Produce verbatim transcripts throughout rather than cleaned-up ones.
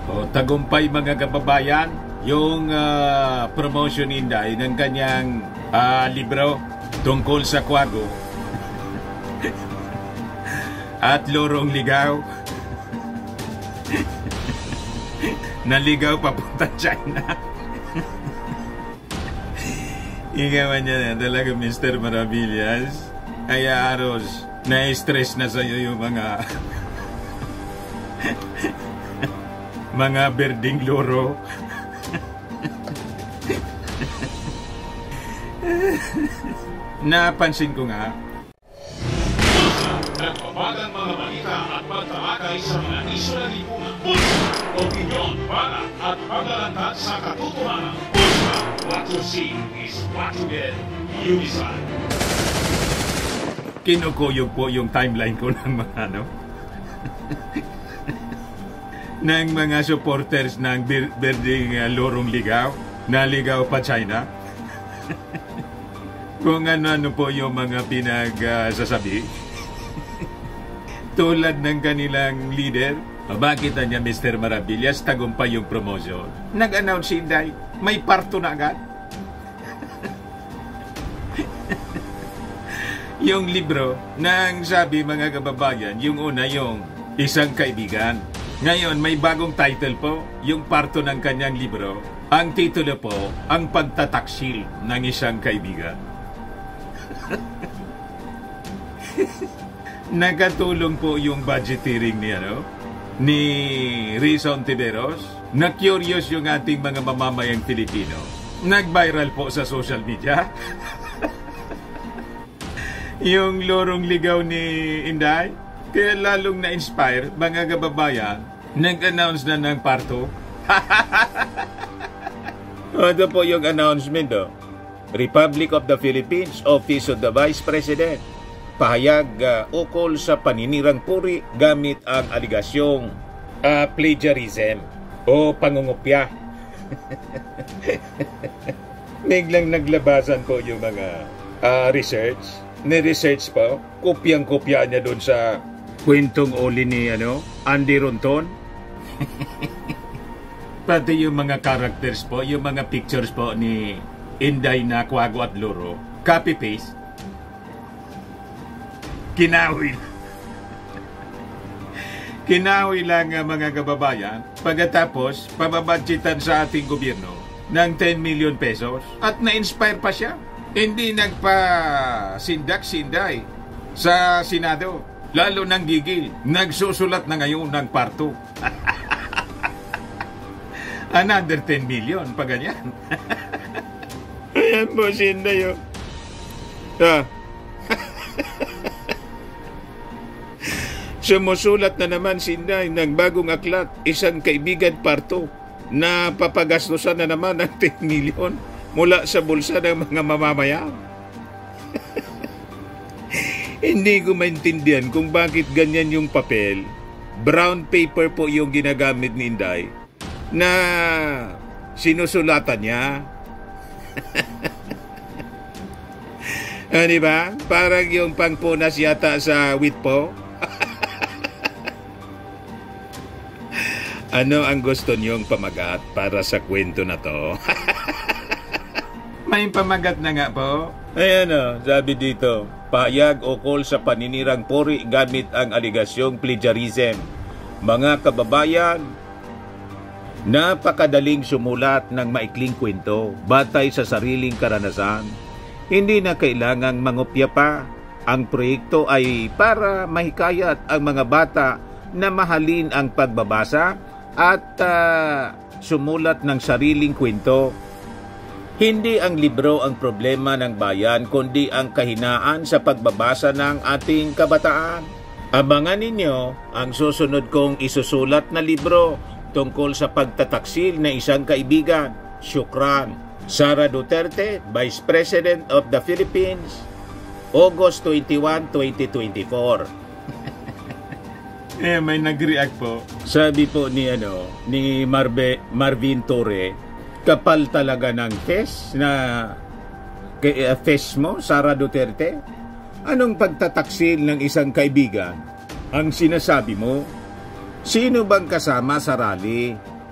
O, tagumpay mga kababayan, yung uh, promotion Inday ng kanyang uh, libro tungkol sa kwago at lorong ligaw. Naligaw papunta China. Igawan niya na talaga, Mister Maravillas. Kaya aros, na-stress na sa'yo yung mga mga berding loro. Napansin ko nga, nagbabagang mga balita at pagtalakay sa mga isyu ng lipunan. Pulsa, opinyon, para at paglalantad sa katotohanan. Pulsa, what you see is what you get. Unisan. Kinukuyog po yung timeline ko ng mga ano ng mga supporters ng ber berding uh, lorong ligaw, naligaw pa China. Kung ano-ano po yung mga pinagsasabi. Uh, Tulad ng kanilang leader, makita niya Mister Maravillas, tagumpay yung promotion. Nag-announce si Inday, may parto na agad. Yung libro, nang sabi mga kababayan, yung una yung isang kaibigan. Ngayon, may bagong title po, yung parto ng kanyang libro. Ang titulo po, ang pagtataksil ng isang kaibigan. Nakatulong po yung budgeteering ni ano ni Rizal Ontiveros. Na-curious yung ating mga mamamayang Pilipino. Nag-viral po sa social media. Yung lorong ligaw ni Inday. Kaya lalong na-inspire mga kababayan. Nag-announce na ng parto. Ito po yung announcement do. Republic of the Philippines, Office of the Vice President. Pahayag uh, ukol sa paninirang puri gamit ang aligasyong uh, plagiarism o pangungupya. Biglang naglabasan po yung mga uh, research. Ni-research po, kopyang-kopya niya doon sa kwentong uli ni ano, Andy Ronton. Pati yung mga characters po, yung mga pictures po ni Inday na kwago at loro, copy-paste. Kinahoy Kinahoy lang uh, mga kababayan. Pagkatapos, pababadgetan sa ating gobyerno ng ten million pesos at na-inspire pa siya. Hindi nagpa-sindak-sinday sa Senado. Lalo nang gigil. Nagsusulat na ngayon ng parto. Another ten million pa ganyan. Ayan po, Sinday. Ah. Sumusulat na naman si Inday ng bagong aklat, isang kaibigan parto, na papagastusan na naman ng ten million mula sa bulsa ng mga mamamayan. Hindi ko maintindihan kung bakit ganyan yung papel. Brown paper po yung ginagamit ni Inday na sinusulatan niya. Ah, di ba? Parang yung pangpunas yata sa wheat po. Ano ang gusto niyong pamagat para sa kwento na to? May pamagat na nga po. Ayan o, sabi dito, pahayag ukol sa paninirang puri gamit ang aligasyong plagiarism. Mga kababayan, napakadaling sumulat ng maikling kwento batay sa sariling karanasan. Hindi na kailangang mangopya pa. Ang proyekto ay para mahikayat ang mga bata na mahalin ang pagbabasa at uh, sumulat ng sariling kwento. Hindi ang libro ang problema ng bayan, kundi ang kahinaan sa pagbabasa ng ating kabataan. Abangan ninyo ang susunod kong isusulat na libro tungkol sa pagtataksil ng isang kaibigan. Syukran. Sara Duterte, Vice President of the Philippines, August twenty-first, twenty twenty-four. Eh, may nag-react po. Sabi po ni ano, ni Marbe, Marvin Torre, kapal talaga ng face na uh, face mo, Sara Duterte. Anong pagtataksil ng isang kaibigan? Ang sinasabi mo, sino bang kasama sa rally?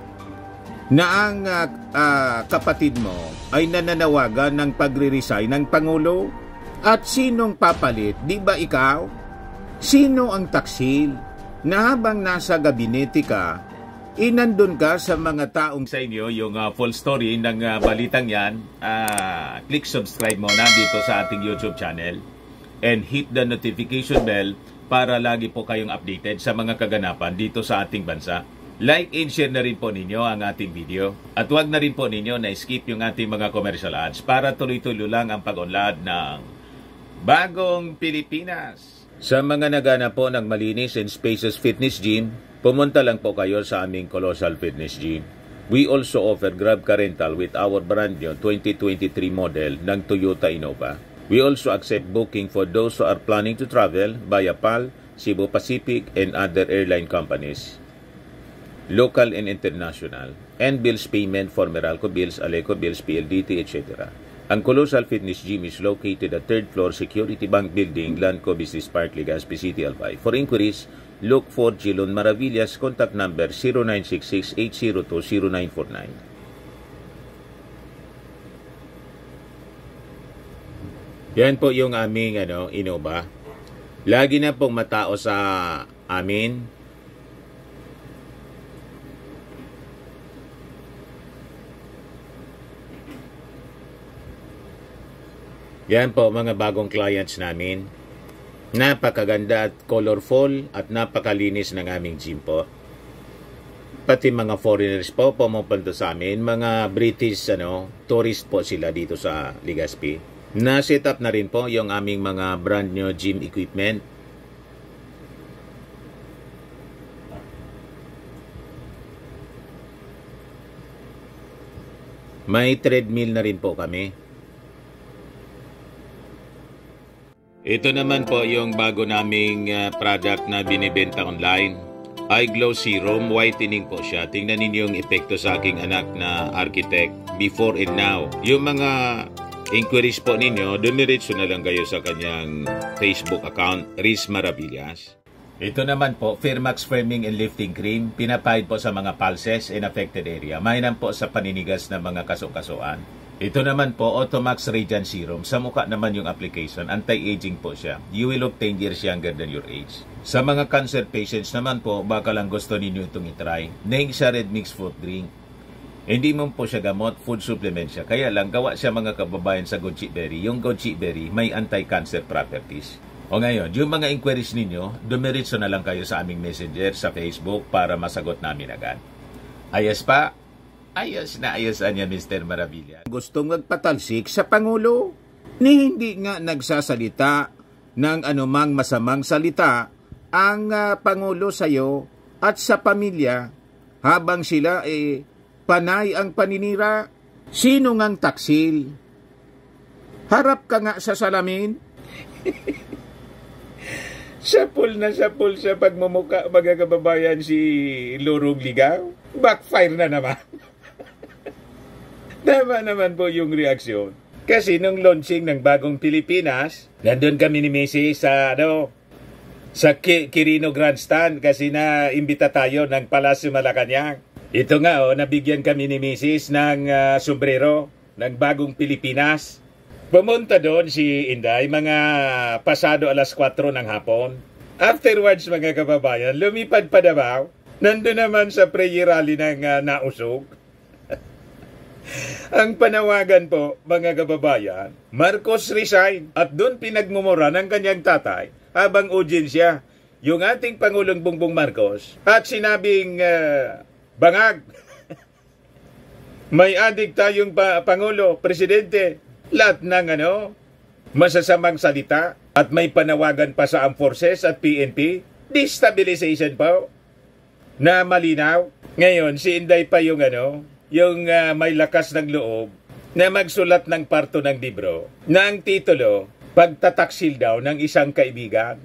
na ang uh, uh, kapatid mo ay nananawagan ng pagre-resign ng Pangulo? At sinong papalit? Di ba ikaw? Sino ang taksil na habang nasa gabinete ka, inandun ka sa mga taong sa inyo yung uh, full story ng uh, balitang yan? Uh, click subscribe muna dito sa ating YouTube channel and hit the notification bell para lagi po kayong updated sa mga kaganapan dito sa ating bansa. Like and share na rin po ninyo ang ating video. At huwag na rin po ninyo na skip yung ating mga commercial ads para tuloy-tuloy lang ang pag-unlad ng Bagong Pilipinas. Sa mga nagana po ng malinis and spacious fitness gym, pumunta lang po kayo sa aming Colossal Fitness Gym. We also offer Grab Car Rental with our brand new twenty twenty-three model ng Toyota Innova. We also accept booking for those who are planning to travel via P A L, Cebu Pacific, and other airline companies, local and international, and bills payment for Meralco Bills, Aleco Bills, P L D T, et cetera. Ang Colossal Fitness Gym is located at third floor Security Bank Building, Lanco Business Park, Legazpi City, Albay. For inquiries, look for Gilon Maravillas. Contact number zero nine six six, eight zero two, zero nine four nine. Yan po yung aming ano, Innova. Lagi na pong matao sa amin. Yan po mga bagong clients namin. Napakaganda at colorful at napakalinis ng aming gym po. Pati mga foreigners po pumupunta sa amin. Mga British ano, tourist po sila dito sa Legazpi. Na-set up na rin po yung aming mga brand new gym equipment. May treadmill na rin po kami. Ito naman po yung bago naming uh, product na binibenta online. Eye Glow Serum, whitening po siya. Tingnan ninyo yung epekto sa aking anak na architect before and now. Yung mga inquiries po ninyo, dumiretso na lang kayo sa kanyang Facebook account, Riz Maravillas. Ito naman po, Firmax Firming and Lifting Cream, pinapahid po sa mga pulses in affected area. Mainam po sa paninigas ng mga kaso-kasuan. Ito naman po, Automax Radiant Serum. Sa mukha naman yung application, anti-aging po siya. You will look ten years younger than your age. Sa mga cancer patients naman po, baka lang gusto ninyo itong itry. Neng siya red mixed fruit drink. Hindi mo po siya gamot, food supplement siya. Kaya lang, gawa siya mga kababayan sa goji berry. Yung goji berry may anti-cancer properties. O ngayon, yung mga inquiries ninyo, dumiritso na lang kayo sa aming messenger sa Facebook para masagot namin agad. Ayos pa? Ayos na ayos niya, Mister Maravilla. Gustong magpatalsik sa Pangulo ni hindi nga nagsasalita ng anumang masamang salita ang uh, Pangulo sa iyo at sa pamilya habang sila eh panay ang paninira. Sino ngang taksil? Harap ka nga sa salamin. Sapul na sapul sa pagmumuka mga kababayan si Lurong Ligaw. Backfire na naman. Tama naman po yung reaksyon. Kasi nung launching ng Bagong Pilipinas, nandun kami ni Messi sa ano, sa Quirino Grandstand kasi na imbita tayo ng Palasyo Malacanang. Ito nga oh, nabigyan kami ni Missus ng uh, sombrero ng Bagong Pilipinas. Pumunta doon si Inday mga pasado alas kwatro ng hapon. Afterwards mga kababayan, lumipad pa Davao. Nandun naman sa prayer rally ng uh, Nausog. Ang panawagan po mga kababayan, Marcos resign, at doon pinagmumura ng kanyang tatay habang audiensya yung ating Pangulong Bongbong Marcos at sinabing uh, bangag. May adik tayong pa, Pangulo, Presidente, lahat ng ano, masasamang salita at may panawagan pa sa Armed Forces at P N P. Destabilization po na malinaw. Ngayon, si Inday pa yung ano, yung uh, may lakas ng loob na magsulat ng parto ng libro na ang titulo, Pagtataksil daw ng isang kaibigan.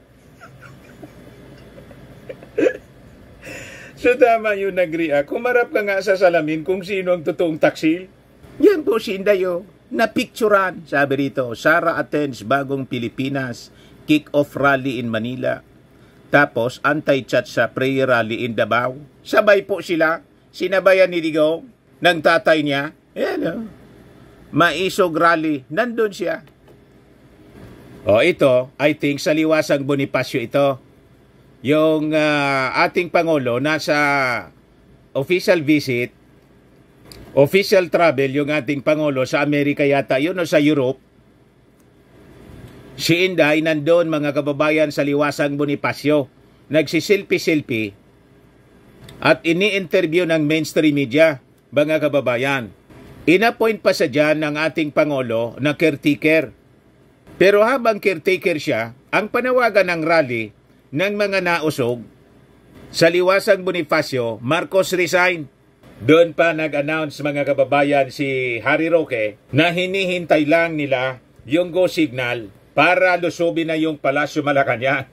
So tama yung nag-react. Kumarap ka nga sa salamin kung sino ang totoong taksil. Yan po si Indayo. Napicturan. Sabi rito, Sara attends Bagong Pilipinas kick-off rally in Manila. Tapos anti-chat sa prayer rally in Davao. Sabay po sila. sinabayan ni Digong ng tatay niya. Ayan o. Maisog rally. Nandun siya. O ito, I think sa Liwasang Bonifacio ito. Yung uh, ating Pangulo nasa official visit, official travel yung ating Pangulo sa Amerika yata, yun o sa Europe. Si Inday nandun mga kababayan sa Liwasang Bonifacio. Nagsisilpi-silpi at ini-interview ng mainstream media, mga kababayan. Inapoint pa sa dyan ng ating Pangulo na caretaker. Pero habang caretaker siya, ang panawagan ng rally ng mga nausog sa Liwasang Bonifacio, Marcos resign. Doon pa nag-announce mga kababayan si Harry Roque na hinihintay lang nila yung go signal para lusubin na yung Palasyo Malacanang.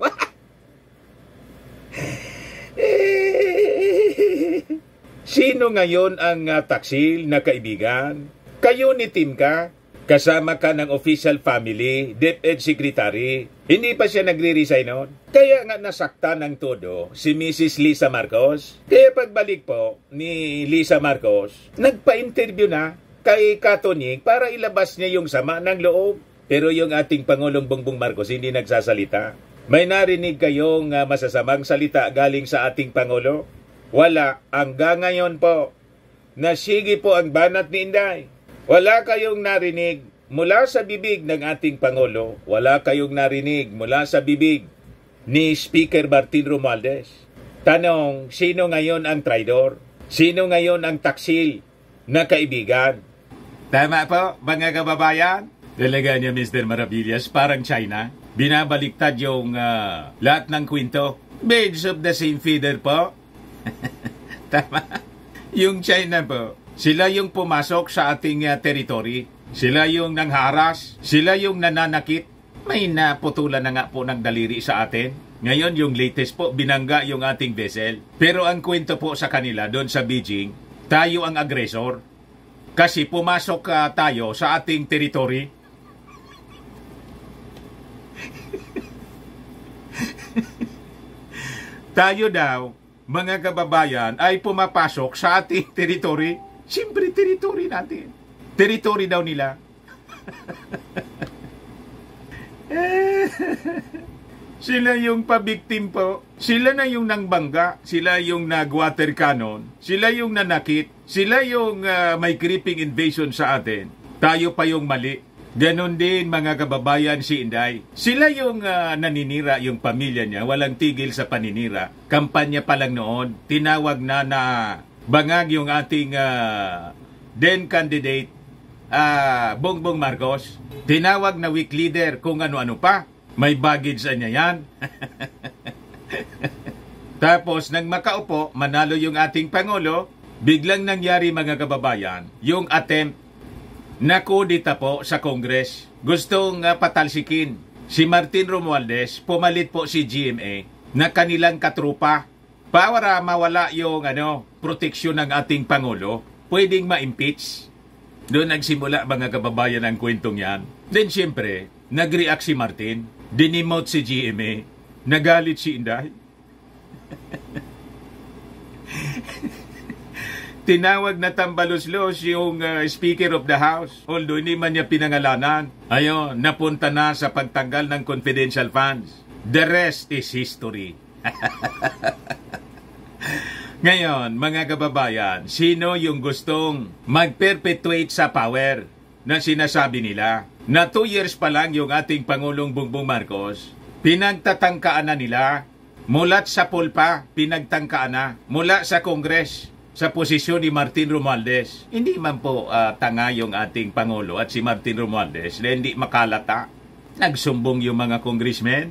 Sino ngayon ang uh, taksil na kaibigan? Kayo ni Tim ka? Kasama ka ng official family, DepEd Secretary. Hindi pa siya nagre-resign noon. Kaya nga nasaktan ng todo si Missus Lisa Marcos. Kaya pagbalik po ni Lisa Marcos, nagpa-interview na kay Katonik para ilabas niya yung sama ng loob. Pero yung ating Pangulong Bongbong Marcos hindi nagsasalita. May narinig kayong uh, masasamang salita galing sa ating Pangulo? Wala. Hanggang ngayon po, nasigi po ang banat ni Inday. Wala kayong narinig mula sa bibig ng ating Pangulo. Wala kayong narinig mula sa bibig ni Speaker Martin Romualdez. Tanong, sino ngayon ang traidor? Sino ngayon ang taksil na kaibigan? Tama po, mga kababayan? Talaga niya, Mister Maravillas, parang China. Binabaliktad yung uh, lahat ng kwento. Birds of the same feather po. Tama. Yung China po, sila yung pumasok sa ating uh, territory. Sila yung nangharas. Sila yung nananakit. May naputulan na nga po ng daliri sa atin. Ngayon yung latest po, binangga yung ating vessel. Pero ang kwento po sa kanila doon sa Beijing, tayo ang agresor. Kasi pumasok uh, tayo sa ating territory. Tayo daw, mga kababayan, ay pumapasok sa ating teritoryo. Siyempre, teritoryo natin. Teritoryo daw nila. Sila yung pabiktim po. Sila na yung nangbangga. Sila yung nag-water cannon. Sila yung nanakit. Sila yung uh, may creeping invasion sa atin. Tayo pa yung mali. Ganon din mga kababayan si Inday. Sila yung uh, naninira yung pamilya niya, walang tigil sa paninira. Kampanya pa lang noon, tinawag na na bangag yung ating uh, then candidate uh, Bongbong Marcos. Tinawag na weak leader kung ano-ano pa. May baggage niya yan. Tapos nang makaupo, manalo yung ating Pangulo, biglang nangyari mga kababayan, yung attempt na kudita po sa Congress. Gustong uh, patalsikin si Martin Romualdez, pumalit po si G M A na kanilang katrupa para mawala yung ano, proteksyon ng ating Pangulo. Pwedeng ma-impeach. Doon nagsimula mga kababayan ang kwentong yan. Then siyempre, nag-react si Martin, dinimote si G M A, nagalit si Inday. Tinawag na tambalos-los yung uh, Speaker of the House. Although hindi man niya pinangalanan. Ayun, napunta na sa pagtanggal ng confidential funds. The rest is history. Ngayon, mga kababayan, sino yung gustong mag-perpetuate sa power na sinasabi nila? Na two years pa lang yung ating Pangulong Bongbong Marcos, pinagtatangkaan na nila. Mulat sa pulpa, pinagtangkaan na. Mula sa Congress, sa posisyon ni Martin Romualdez. Hindi man po uh, tanga yung ating Pangulo at si Martin Romualdez na hindi makalata. Nagsumbong yung mga congressmen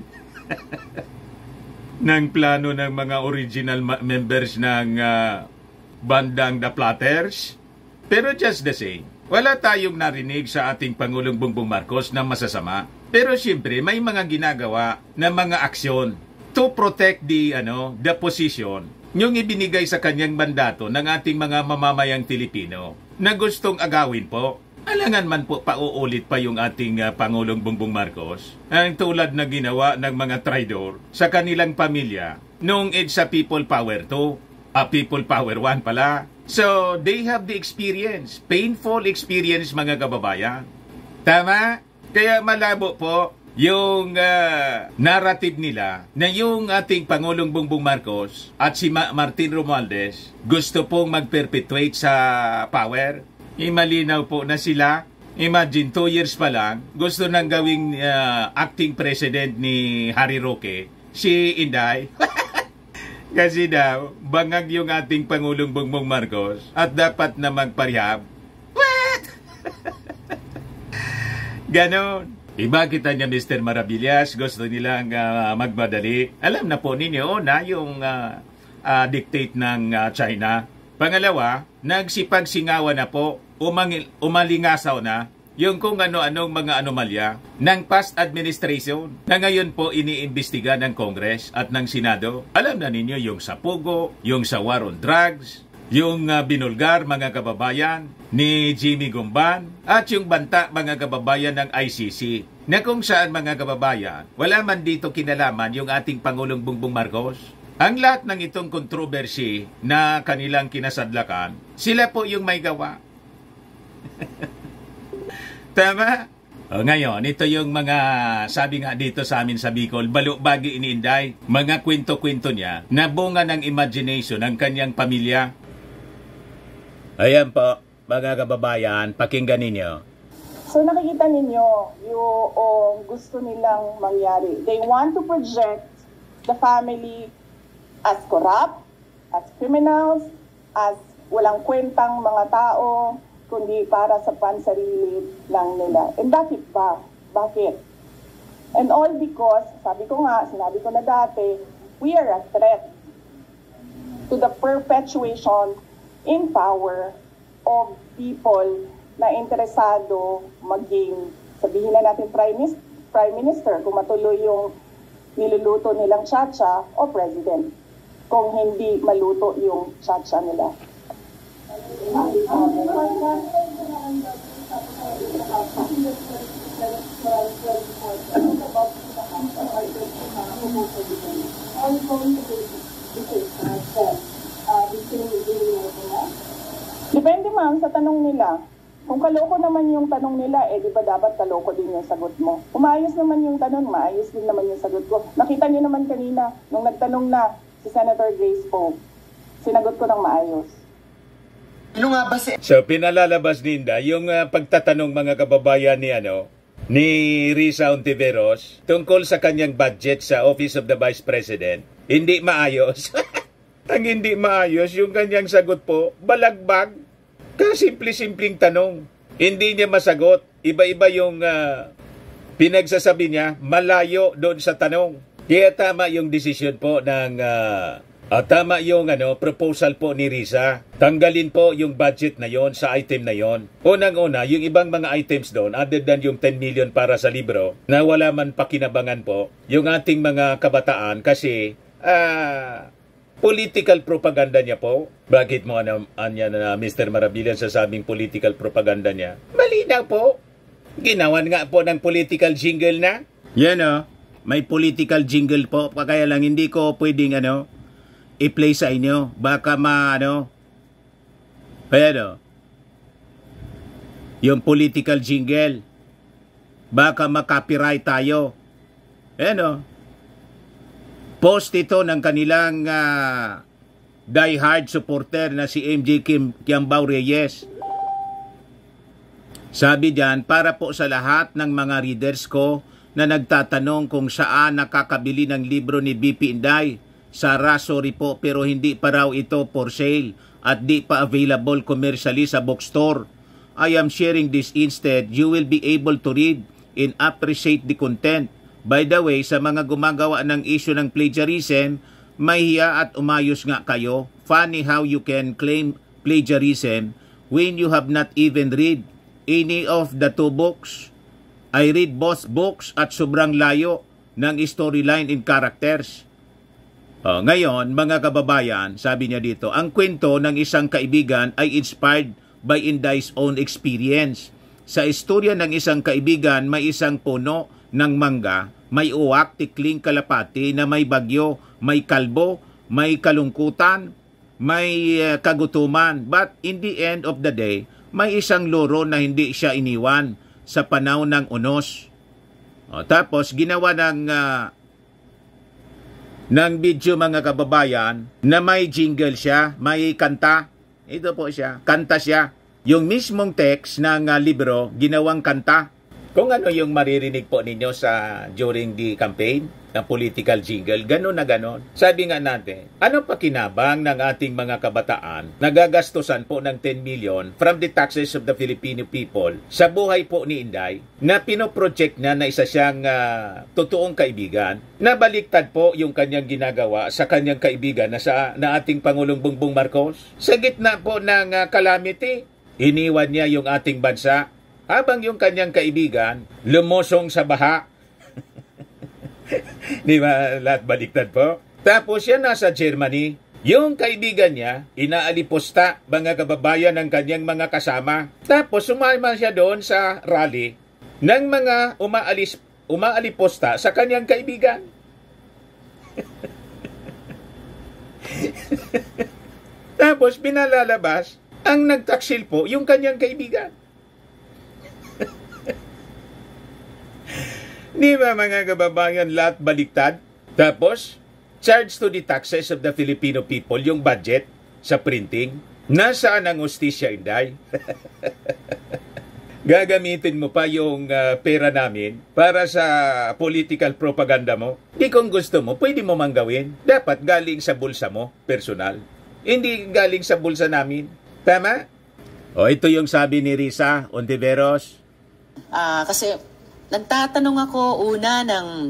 ng plano ng mga original members ng uh, bandang The Platters. Pero just the same, wala tayong narinig sa ating Pangulong Bongbong Marcos na masasama. Pero siyempre, may mga ginagawa na mga aksyon to protect the, ano, the position yung ibinigay sa kanyang mandato ng ating mga mamamayang Pilipino na gustong agawin po. Alangan man po pauulit pa yung ating uh, Pangulong Bongbong Marcos ang tulad na ginawa ng mga traidor sa kanilang pamilya noong it's a people power to. Ah, People Power One pala. So, they have the experience. Painful experience, mga kababayan. Tama? Kaya malabo po yung uh, narrative nila na yung ating Pangulong Bongbong Marcos at si Ma- Martin Romualdez gusto pong mag-perpetuate sa power. Imalinaw po na sila. Imagine, two years pa lang, gusto nang gawing uh, acting president ni Harry Roque, si Inday. Kasi daw, bangag yung ating Pangulong Bongbong Marcos at dapat na magparehab. What? Ganon. Iba kita niya, Mister Maravillas, gusto nilang uh, magmadali. Alam na po ninyo na yung uh, uh, dictate ng uh, China. Pangalawa, nagsipagsingawa na po, umangil, umalingasaw na yung kung ano-anong mga anomalya ng past administration na ngayon po iniimbestiga ng Congress at ng Senado. Alam na ninyo yung sa Pugo, yung sa war on drugs, yung uh, binulgar mga kababayan ni Jimmy Gumban at yung banta mga kababayan ng I C C na kung saan mga kababayan wala man dito kinalaman yung ating Pangulong Bongbong Marcos. Ang lahat ng itong controversy na kanilang kinasadlakan, sila po yung may gawa. Tama? O ngayon, ito yung mga sabi nga dito sa amin sa Bicol, balubagi iniinday, mga kwento-kwento niya na bunga ng imagination ng kanyang pamilya. Ayan po, mga kababayan, pakinggan ninyo. So nakikita ninyo yung gusto nilang mangyari. They want to project the family as corrupt, as criminals, as walang kwentang mga tao, kundi para sa pansarili lang nila. And bakit ba? Bakit? And all because, sabi ko nga, sinabi ko na dati, we are a threat to the perpetuation in power of people na interesado maging, sabihin na natin prime minister, prime minister kung matuloy yung niluluto nilang tsa-tsa o president kung hindi maluto yung tsa-tsa nila. Depende ma'am sa tanong nila. Kung kaloko naman yung tanong nila, eh di ba dapat kaloko din yung sagot mo? Kung maayos naman yung tanong, maayos din naman yung sagot ko. Nakita niyo naman kanina, nung nagtanong na si Senator Grace Poe, sinagot ko ng maayos. Ano nga ba si... So, pinalalabas ninda yung uh, pagtatanong mga kababayan ni ano, ni Risa Ontiveros tungkol sa kanyang budget sa Office of the Vice President. Hindi maayos. Ang hindi maayos, yung kanyang sagot po, balagbag. Kasimple-simpleng tanong. Hindi niya masagot. Iba-iba yung uh, pinagsasabi niya, malayo doon sa tanong. Kaya tama yung desisyon po ng... Uh, uh, tama yung ano, proposal po ni Risa. Tanggalin po yung budget na yon sa item na yon. Unang-una, yung ibang mga items doon, other than yung ten million para sa libro, na wala man pakinabangan po, yung ating mga kabataan kasi... Ah... Uh, political propaganda niya po. Bakit mo ano, anya na Mister Maravillas sa sabing political propaganda niya? Malinaw po. Ginawan nga po ng political jingle na. Yan o. Oh. May political jingle po. Kaya lang hindi ko pwedeng ano, i-play sa inyo. Baka ma ano. Kaya no. Yung political jingle. Baka ma-copyright tayo. Yan o. Oh. Post ito ng kanilang uh, die-hard supporter na si M J Kim Kiambao Reyes. Sabi diyan, para po sa lahat ng mga readers ko na nagtatanong kung saan nakakabili ng libro ni B P Inday. Sara, sorry po pero hindi pa raw ito for sale at di pa available commercially sa bookstore. I am sharing this instead. You will be able to read and appreciate the content. By the way, sa mga gumagawa ng issue ng plagiarism, mahiya at umayos nga kayo. Funny how you can claim plagiarism when you have not even read any of the two books. I read both books at sobrang layo ng storyline and characters. Oh, ngayon, mga kababayan, sabi niya dito, ang kwento ng isang kaibigan ay inspired by Inday's own experience. Sa istorya ng isang kaibigan, may isang puno ng mangga, may uwak, tikling kalapati na may bagyo, may kalbo, may kalungkutan, may uh, kagutuman. But in the end of the day, may isang loro na hindi siya iniwan sa panahon ng unos. O, tapos ginawa ng uh, ng video mga kababayan na may jingle siya, may kanta. Ito po siya, kanta siya. Yung mismong text ng uh, libro, ginawang kanta. Kung ano yung maririnig po ninyo sa during the campaign, ng political jingle, gano'n na gano'n. Sabi nga natin, ano pa kinabang ng ating mga kabataan na gagastusan po ng ten million from the taxes of the Filipino people sa buhay po ni Inday na pinoproject na na isa siyang uh, totoong kaibigan, na baliktad po yung kanyang ginagawa sa kanyang kaibigan na, sa, na ating Pangulong Bongbong Marcos. Sa gitna po ng uh, calamity, iniwan niya yung ating bansa habang yung kanyang kaibigan lumosong sa baha. Di ba lahat baliktad po? Tapos siya nasa Germany, yung kaibigan niya, inaaliposta mga kababayan ng kanyang mga kasama. Tapos sumama siya doon sa rally ng mga umaalis, umaaliposta sa kanyang kaibigan. Tapos pinalalabas, ang nagtaksil po yung kanyang kaibigan. Di ba mga kababayan, lahat baliktad? Tapos, charge to the taxes of the Filipino people yung budget sa printing. Nasaan ang hustisya, Inday? Gagamitin mo pa yung uh, pera namin para sa political propaganda mo? Di kung gusto mo, pwede mo mang gawin. Dapat galing sa bulsa mo, personal. Hindi galing sa bulsa namin. Tama? O, ito yung sabi ni Risa Ontiveros. Ah, uh, kasi nagtatanong ako una ng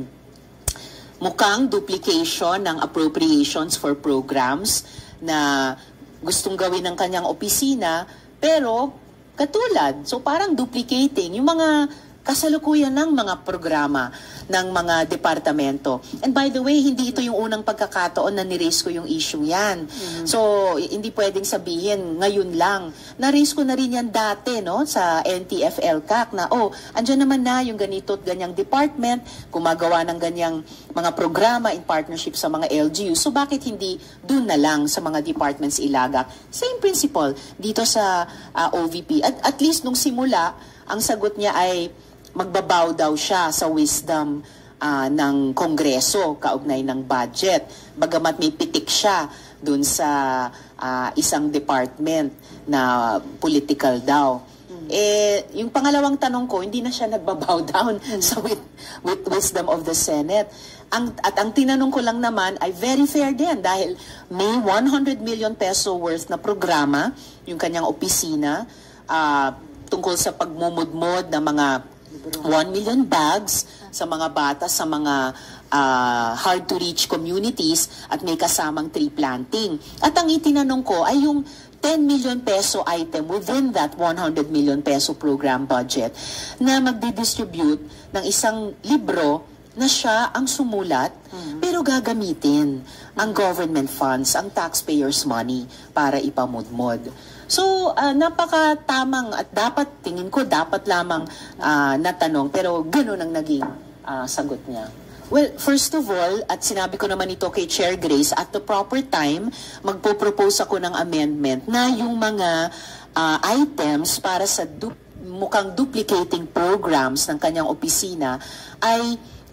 mukhang duplication ng appropriations for programs na gustong gawin ng kanyang opisina, pero katulad, so parang duplicating yung mga kasalukuyan ng mga programa ng mga departamento. And by the way, hindi ito yung unang pagkakataon na ni-raise ko yung issue yan. Mm-hmm. So, hindi pwedeng sabihin ngayon lang. Na-raise ko na rin yan dati, no, sa N T F L C A C na, oh, andyan naman na yung ganito at ganyang department, gumagawa ng ganyang mga programa in partnership sa mga L G U. So, bakit hindi dun na lang sa mga departments ilagak? Same principle dito sa uh, O V P. At, at least nung simula, ang sagot niya ay magbabaw daw siya sa wisdom uh, ng Kongreso kaugnay ng budget. Bagamat may pitik siya dun sa uh, isang department na political daw. Mm-hmm. Eh, yung pangalawang tanong ko, hindi na siya nagbabaw down mm-hmm. sa with, with wisdom of the Senate. Ang, at ang tinanong ko lang naman ay very fair din dahil may one hundred million peso worth na programa, yung kanyang opisina, uh, tungkol sa pagmumudmod ng mga one million bags sa mga bata sa mga uh, hard-to-reach communities at may kasamang tree planting. At ang itinanong ko ay yung ten million peso item within that one hundred million peso program budget na magdi-distribute ng isang libro na siya ang sumulat mm-hmm. pero gagamitin ang government funds, ang taxpayers' money para ipamudmod. So, uh, napakatamang at dapat, tingin ko, dapat lamang uh, natanong, pero gano'n ang naging uh, sagot niya. Well, first of all, at sinabi ko naman ito kay Chair Grace, at the proper time, magpo-propose ako ng amendment na yung mga uh, items para sa du- mukhang duplicating programs ng kanyang opisina ay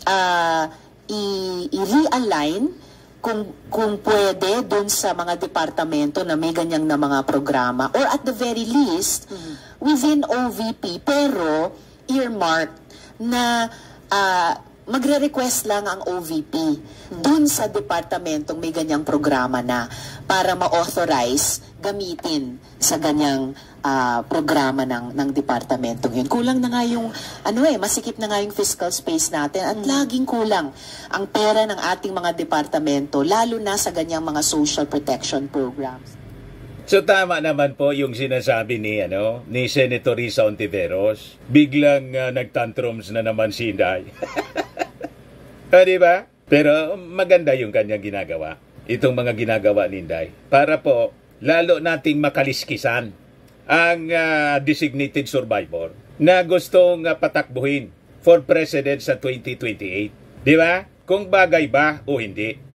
uh, i- i-realign kung kung pwede doon sa mga departamento na may ganyang na mga programa or at the very least mm-hmm. within O V P pero earmarked na uh, magre-request lang ang O V P mm-hmm. doon sa departamentong may ganyang programa na para ma-authorize gamitin sa ganyang uh, programa ng ng departamentong yun. Kulang na nga yung ano eh, masikip na nga yung fiscal space natin at mm. laging kulang ang pera ng ating mga departamento lalo na sa ganyang mga social protection programs. So tama naman po yung sinasabi ni ano ni Senator Risa Ontiveros. Biglang uh, nagtantrums na naman si Inday. O, di ba? Pero maganda yung kanyang ginagawa. Itong mga ginagawa ni Inday para po lalo nating makaliskisan ang uh, designated survivor na gustong uh, patakbuhin for president sa twenty twenty-eight. Di ba? Kung bagay ba o hindi.